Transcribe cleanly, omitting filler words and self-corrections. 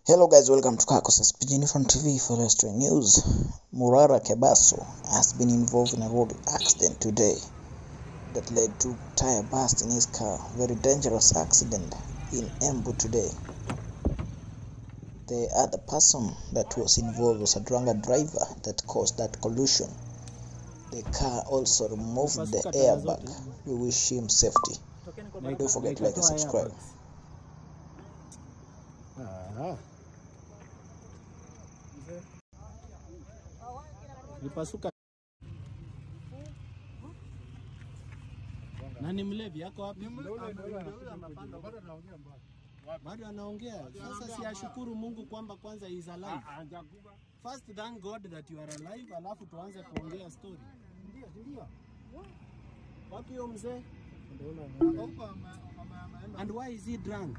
Hello guys, welcome to Kioko from TV for History News. Morara Kebaso has been involved in a road accident today that led to tire burst in his car. Very dangerous accident in Embu today. The other person that was involved was a drunk driver that caused that collision. The car also removed the airbag. We wish him safety. Don't forget to like and subscribe. Nipasuka. Nani mlevi yako wapi? Bado anaongea. Sasa siashukuru Mungu kwamba kwanza is alive. First thank God that you are alive, alafu tuanze kuongea story. Ndio. Wapi huyo mzee? And why is he drunk?